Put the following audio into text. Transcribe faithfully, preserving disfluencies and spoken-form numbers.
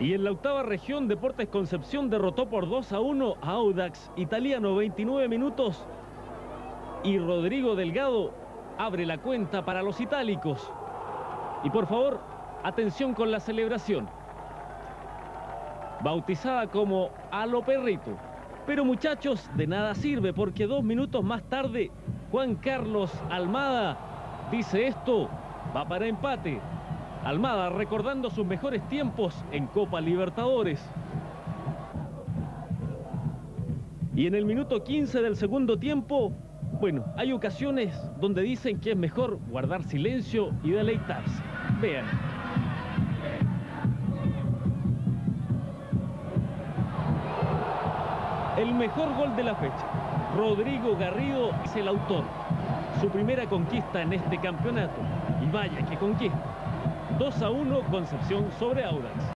Y en la octava región, Deportes Concepción derrotó por dos a uno a Audax Italiano, veintinueve minutos. Y Rodrigo Delgado abre la cuenta para los itálicos. Y por favor, atención con la celebración. Bautizada como A lo Perrito. Pero muchachos, de nada sirve porque dos minutos más tarde, Juan Carlos Almada dice esto, va para empate. Almada recordando sus mejores tiempos en Copa Libertadores. Y en el minuto quince del segundo tiempo, bueno, hay ocasiones donde dicen que es mejor guardar silencio y deleitarse. Vean. El mejor gol de la fecha. Rodrigo Garrido es el autor. Su primera conquista en este campeonato. Y vaya que conquista. dos a uno Concepción sobre Audax.